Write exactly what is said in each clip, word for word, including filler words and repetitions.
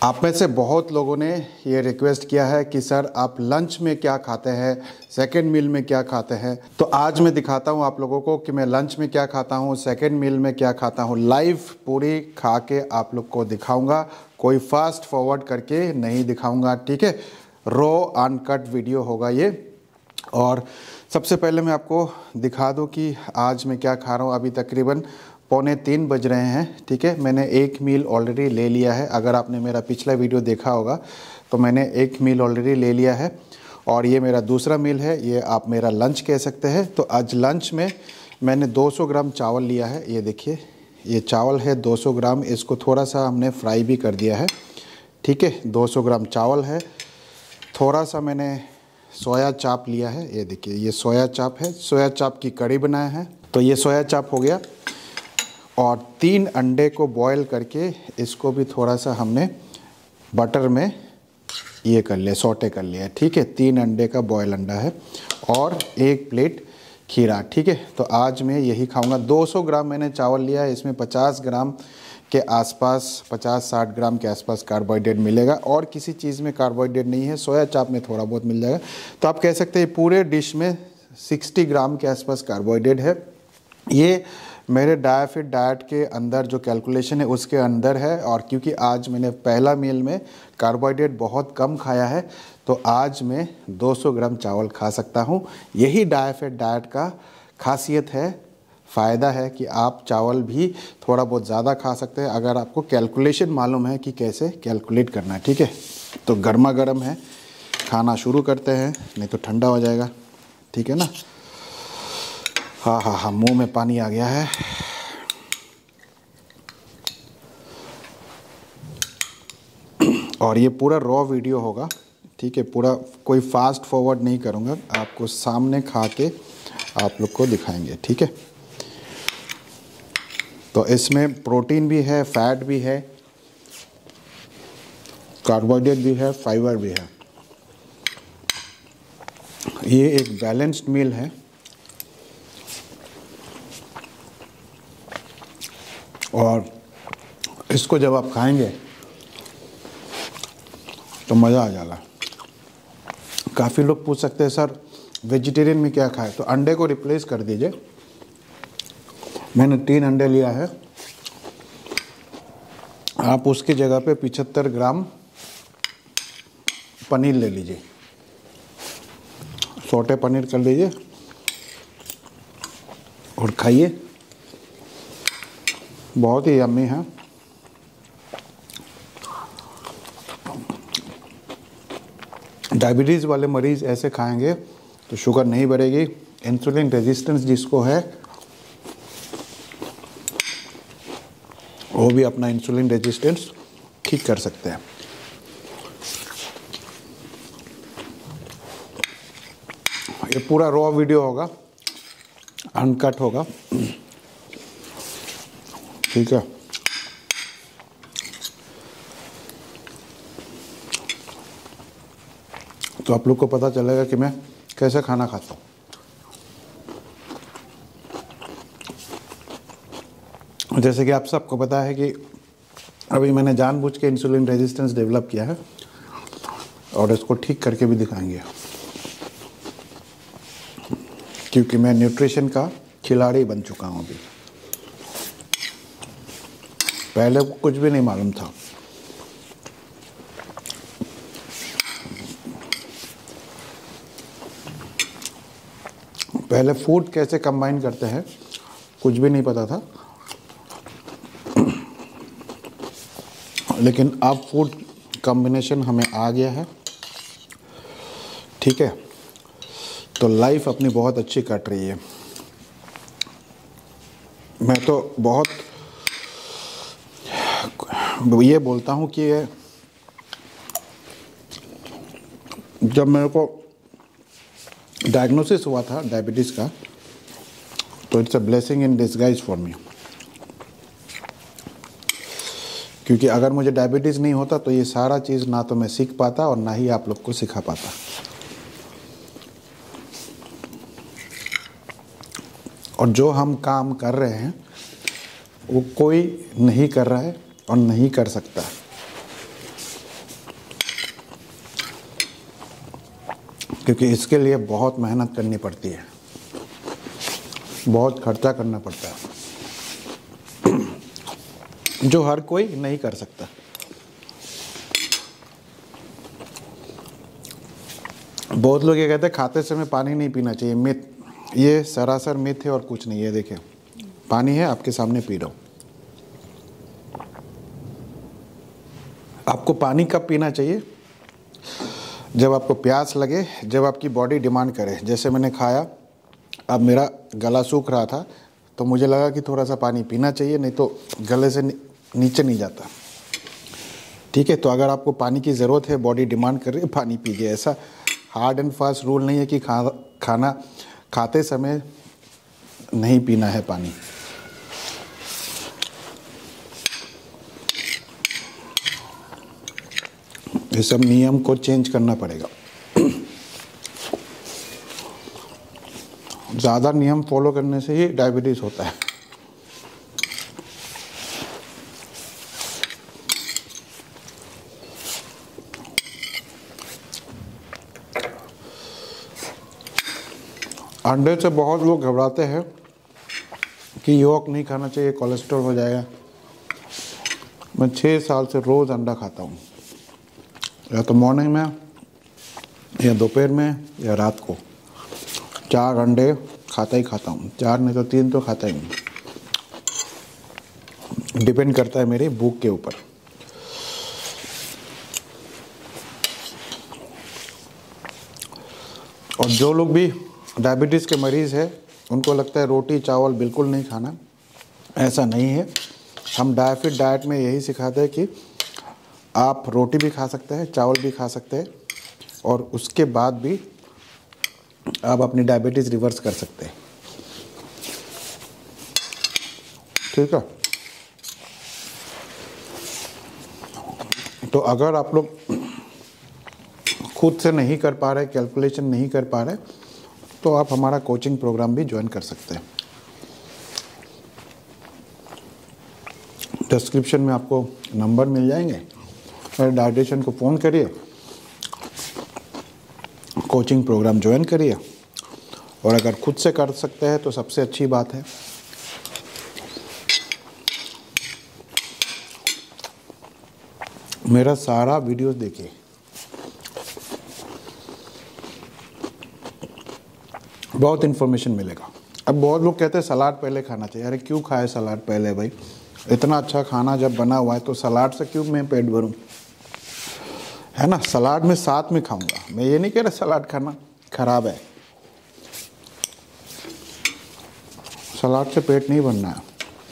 आप में से बहुत लोगों ने ये रिक्वेस्ट किया है कि सर आप लंच में क्या खाते हैं, सेकंड मील में क्या खाते हैं। तो आज मैं दिखाता हूँ आप लोगों को कि मैं लंच में क्या खाता हूँ, सेकंड मील में क्या खाता हूँ। लाइव पूरी खा के आप लोग को दिखाऊंगा, कोई फास्ट फॉरवर्ड करके नहीं दिखाऊंगा, ठीक है। रॉ अनकट वीडियो होगा ये। और सबसे पहले मैं आपको दिखा दूँ कि आज मैं क्या खा रहा हूँ। अभी तकरीबन पौने तीन बज रहे हैं, ठीक है। मैंने एक मील ऑलरेडी ले लिया है। अगर आपने मेरा पिछला वीडियो देखा होगा तो मैंने एक मील ऑलरेडी ले लिया है और ये मेरा दूसरा मील है। ये आप मेरा लंच कह सकते हैं। तो आज लंच में मैंने दो सौ ग्राम चावल लिया है। ये देखिए, ये चावल है दो सौ ग्राम। इसको थोड़ा सा हमने फ्राई भी कर दिया है, ठीक है। दो सौ ग्राम चावल है। थोड़ा सा मैंने सोया चाप लिया है। ये देखिए, ये सोया चाप है। सोया चाप की कड़ी बनाया है। तो ये सोया चाप हो गया। और तीन अंडे को बॉईल करके इसको भी थोड़ा सा हमने बटर में ये कर लिया, सौटे कर लिया, ठीक है। तीन अंडे का बॉयल अंडा है और एक प्लेट खीरा, ठीक है। तो आज मैं यही खाऊंगा। दो सौ ग्राम मैंने चावल लिया है। इसमें पचास ग्राम के आसपास, पचास साठ ग्राम के आसपास कार्बोहाइड्रेट मिलेगा और किसी चीज़ में कार्बोहाइड्रेट नहीं है। सोया चाप में थोड़ा बहुत मिल जाएगा। तो आप कह सकते हैं पूरे डिश में साठ ग्राम के आसपास कार्बोहाइड्रेट है। ये मेरे डायफिट डाइट के अंदर जो कैलकुलेशन है उसके अंदर है। और क्योंकि आज मैंने पहला मील में कार्बोहाइड्रेट बहुत कम खाया है तो आज मैं दो सौ ग्राम चावल खा सकता हूँ। यही डायफिट डाइट का खासियत है, फ़ायदा है कि आप चावल भी थोड़ा बहुत ज़्यादा खा सकते हैं अगर आपको कैलकुलेशन मालूम है कि कैसे कैलकुलेट करना है, ठीक है। तो गर्मा गर्म है, खाना शुरू करते हैं, नहीं तो ठंडा हो जाएगा, ठीक है ना। हाँ हाँ हाँ, मुंह में पानी आ गया है। और ये पूरा रॉ वीडियो होगा, ठीक है। पूरा कोई फास्ट फॉरवर्ड नहीं करूँगा, आपको सामने खा के आप लोग को दिखाएंगे, ठीक है। तो इसमें प्रोटीन भी है, फैट भी है, कार्बोहाइड्रेट भी है, फाइबर भी है। ये एक बैलेंस्ड मील है और इसको जब आप खाएंगे तो मज़ा आ जाएगा। काफ़ी लोग पूछ सकते हैं सर वेजिटेरियन में क्या खाए, तो अंडे को रिप्लेस कर दीजिए। मैंने तीन अंडे लिया है। आप उसकी जगह पे पचहत्तर ग्राम पनीर ले लीजिए, सौटे पनीर कर लीजिए और खाइए। बहुत ही यम्मी है। डायबिटीज़ वाले मरीज़ ऐसे खाएंगे तो शुगर नहीं बढ़ेगी। इंसुलिन रेजिस्टेंस जिसको है वो भी अपना इंसुलिन रेजिस्टेंस ठीक कर सकते हैं। ये पूरा रॉ वीडियो होगा, अनकट होगा, ठीक है। तो आप लोग को पता चलेगा कि मैं कैसे खाना खाता हूँ। जैसे कि आप सबको पता है कि अभी मैंने जानबूझ के इंसुलिन रेजिस्टेंस डेवलप किया है और इसको ठीक करके भी दिखाएंगे, क्योंकि मैं न्यूट्रिशन का खिलाड़ी बन चुका हूँ। अभी पहले कुछ भी नहीं मालूम था। पहले फूड कैसे कंबाइन करते हैं कुछ भी नहीं पता था, लेकिन अब फूड कॉम्बिनेशन हमें आ गया है, ठीक है। तो लाइफ अपनी बहुत अच्छी कट रही है। मैं तो बहुत ये बोलता हूँ कि जब मेरे को डायग्नोसिस हुआ था डायबिटीज़ का, तो it's a blessing in disguise for me. क्योंकि अगर मुझे डायबिटीज़ नहीं होता तो ये सारा चीज़ ना तो मैं सीख पाता और ना ही आप लोग को सिखा पाता। और जो हम काम कर रहे हैं वो कोई नहीं कर रहा है और नहीं कर सकता। क्योंकि इसके लिए बहुत मेहनत करनी पड़ती है, बहुत खर्चा करना पड़ता है, जो हर कोई नहीं कर सकता। बहुत लोग ये कहते हैं खाते समय पानी नहीं पीना चाहिए, मिथ। ये सरासर मिथ है और कुछ नहीं है। देखिए पानी है आपके सामने, पी रहा हूँ। आपको पानी कब पीना चाहिए? जब आपको प्यास लगे, जब आपकी बॉडी डिमांड करे। जैसे मैंने खाया, अब मेरा गला सूख रहा था तो मुझे लगा कि थोड़ा सा पानी पीना चाहिए, नहीं तो गले से नीचे नहीं जाता। ठीक है, तो अगर आपको पानी की ज़रूरत है, बॉडी डिमांड कर रही है, पानी पीजिए। ऐसा हार्ड एंड फास्ट रूल नहीं है कि खा खाना खाते समय नहीं पीना है पानी। ये सब नियम को चेंज करना पड़ेगा। ज़्यादा नियम फॉलो करने से ही डायबिटीज़ होता है। अंडे से बहुत लोग घबराते हैं कि योक नहीं खाना चाहिए, कोलेस्ट्रॉल हो जाएगा। मैं छः साल से रोज़ अंडा खाता हूँ, या तो मॉर्निंग में, या दोपहर में, या रात को। चार अंडे खाता ही खाता हूँ, चार नहीं तो तीन तो खाता ही हूँ। डिपेंड करता है मेरी भूख के ऊपर। और जो लोग भी डायबिटीज़ के मरीज़ है, उनको लगता है रोटी चावल बिल्कुल नहीं खाना। ऐसा नहीं है। हम डायफिट डाइट में यही सिखाते हैं कि आप रोटी भी खा सकते हैं, चावल भी खा सकते हैं, और उसके बाद भी आप अपनी डायबिटीज़ रिवर्स कर सकते हैं। ठीक है, तो अगर आप लोग खुद से नहीं कर पा रहे, कैलकुलेशन नहीं कर पा रहे, तो आप हमारा कोचिंग प्रोग्राम भी ज्वाइन कर सकते हैं। डिस्क्रिप्शन में आपको नंबर मिल जाएंगे, मेरे डायटिशियन को फ़ोन करिए, कोचिंग प्रोग्राम ज्वाइन करिए। और अगर खुद से कर सकते हैं तो सबसे अच्छी बात है। मेरा सारा वीडियोस देखिए, बहुत इन्फॉर्मेशन मिलेगा। अब बहुत लोग कहते हैं सलाद पहले खाना चाहिए। अरे क्यों खाए सलाद पहले भाई? इतना अच्छा खाना जब बना हुआ है तो सलाद से क्यों मैं पेट भरूं? है ना, सलाद में साथ में खाऊंगा। मैं ये नहीं कह रहा सलाद खाना खराब है, सलाद से पेट नहीं भरना है।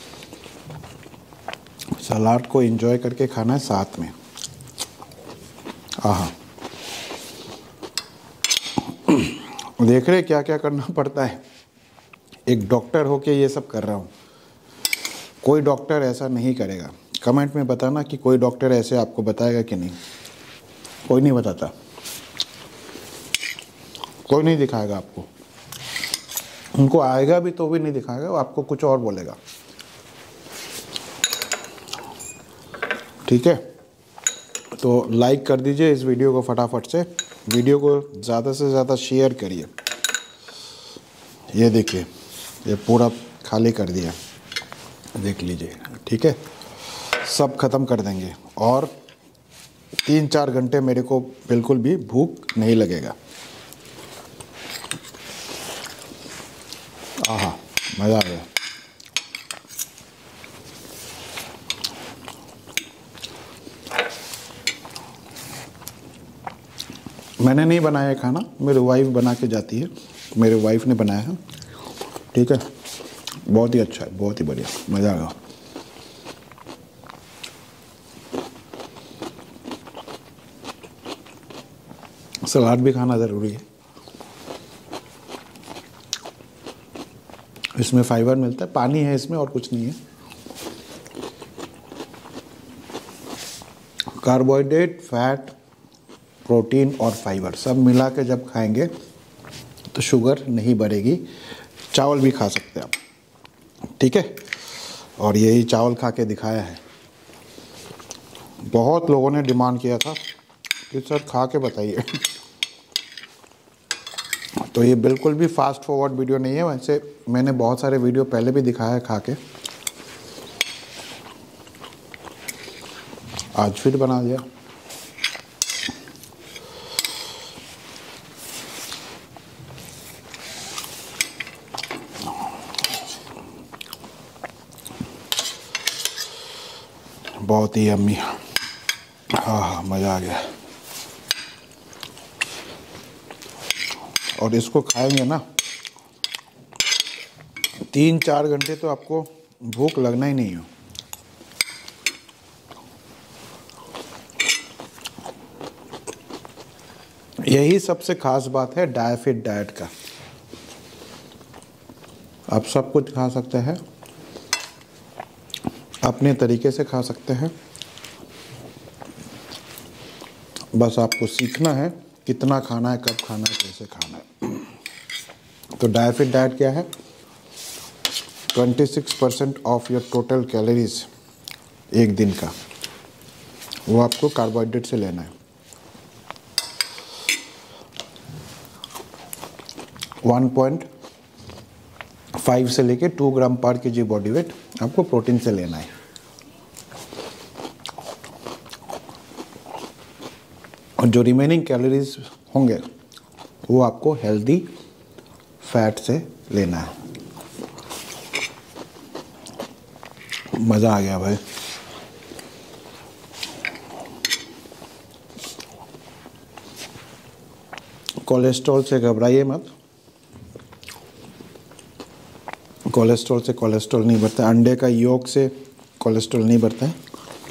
सलाद को एंजॉय करके खाना है साथ में। आहा, देख रहे क्या क्या करना पड़ता है। एक डॉक्टर होके ये सब कर रहा हूँ। कोई डॉक्टर ऐसा नहीं करेगा। कमेंट में बताना कि कोई डॉक्टर ऐसे आपको बताएगा कि नहीं। कोई नहीं बताता, कोई नहीं दिखाएगा आपको। उनको आएगा भी तो भी नहीं दिखाएगा, वो आपको कुछ और बोलेगा। ठीक है, तो लाइक कर दीजिए इस वीडियो को फटाफट से। वीडियो को ज़्यादा से ज़्यादा शेयर करिए। ये देखिए, ये पूरा खाली कर दिया, देख लीजिए। ठीक है, सब ख़त्म कर देंगे और तीन चार घंटे मेरे को बिल्कुल भी भूख नहीं लगेगा। आहा, मज़ा आ गया। मैंने नहीं बनाया है खाना, मेरी वाइफ बना के जाती है। मेरे वाइफ ने बनाया है। ठीक है, बहुत ही अच्छा है, बहुत ही बढ़िया, मज़ा आ गया। सलाद भी खाना ज़रूरी है, इसमें फाइबर मिलता है, पानी है इसमें और कुछ नहीं है। कार्बोहाइड्रेट, फैट, प्रोटीन और फाइबर सब मिला के जब खाएंगे तो शुगर नहीं बढ़ेगी। चावल भी खा सकते हैं आप। ठीक है, और यही चावल खा के दिखाया है। बहुत लोगों ने डिमांड किया था कि सर खा के बताइए। तो ये बिल्कुल भी फास्ट फॉरवर्ड वीडियो नहीं है, वैसे मैंने बहुत सारे वीडियो पहले भी दिखाया है खा के, आज फिर बना दिया। बहुत ही यम्मी, हाँ मज़ा आ गया। और इसको खाएंगे ना तीन चार घंटे तो आपको भूख लगना ही नहीं हो। यही सबसे खास बात है डायफिट डाइट का। आप सब कुछ खा सकते हैं, अपने तरीके से खा सकते हैं, बस आपको सीखना है कितना खाना है, कब खाना है, कैसे खाना है। तो डायफिट डाइट क्या है? छब्बीस percent of your total calories एक दिन का, वो आपको कार्बोहाइड्रेट से लेना है। वन पॉइंट फाइव से लेके two gram per KG body weight आपको प्रोटीन से लेना है। और जो रिमेनिंग कैलोरीज होंगे वो आपको हेल्दी फैट से लेना है। मज़ा आ गया भाई। कोलेस्ट्रॉल से घबराइए मत, कोलेस्ट्रॉल से कोलेस्ट्रॉल नहीं बढ़ता, अंडे का योक से कोलेस्ट्रॉल नहीं बढ़ता है।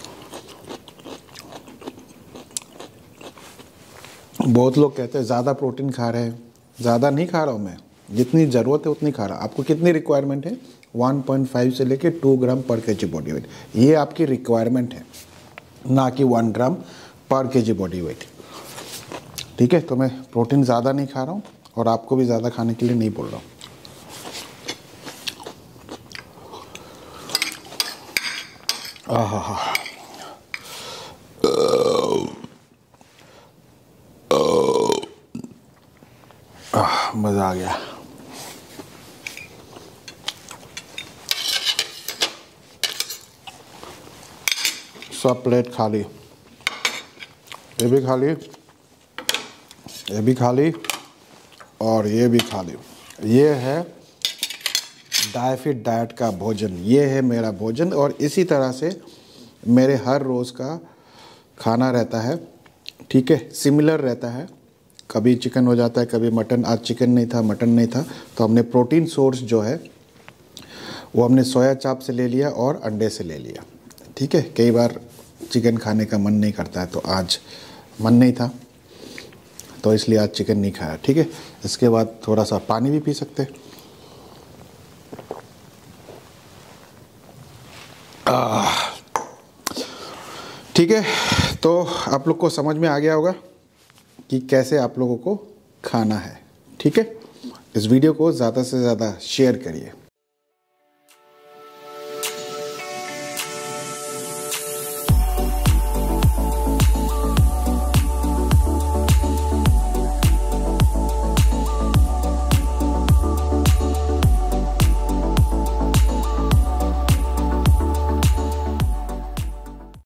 बहुत लोग कहते हैं ज़्यादा प्रोटीन खा रहे हैं, ज़्यादा नहीं खा रहा हूँ मैं, जितनी ज़रूरत है उतनी खा रहा। आपको कितनी रिक्वायरमेंट है? वन पॉइंट फाइव से लेके two gram per KG body wait, ये आपकी रिक्वायरमेंट है, ना कि one gram per KG body wait. ठीक है, तो मैं प्रोटीन ज़्यादा नहीं खा रहा हूँ और आपको भी ज़्यादा खाने के लिए नहीं बोल रहा हूँ। आहा, मज़ा आ गया। सब प्लेट खा ली, ये भी खा ली, ये भी खा ली और ये भी खा ली। ये है डायफिट डाइट का भोजन, ये है मेरा भोजन। और इसी तरह से मेरे हर रोज़ का खाना रहता है। ठीक है, सिमिलर रहता है, कभी चिकन हो जाता है, कभी मटन। आज चिकन नहीं था, मटन नहीं था, तो हमने प्रोटीन सोर्स जो है वो हमने सोया चाप से ले लिया और अंडे से ले लिया। ठीक है, कई बार चिकन खाने का मन नहीं करता है, तो आज मन नहीं था तो इसलिए आज चिकन नहीं खाया। ठीक है, इसके बाद थोड़ा सा पानी भी पी सकते। ठीक है, तो आप लोग को समझ में आ गया होगा कि कैसे आप लोगों को खाना है। ठीक है, इस वीडियो को ज़्यादा से ज़्यादा शेयर करिए।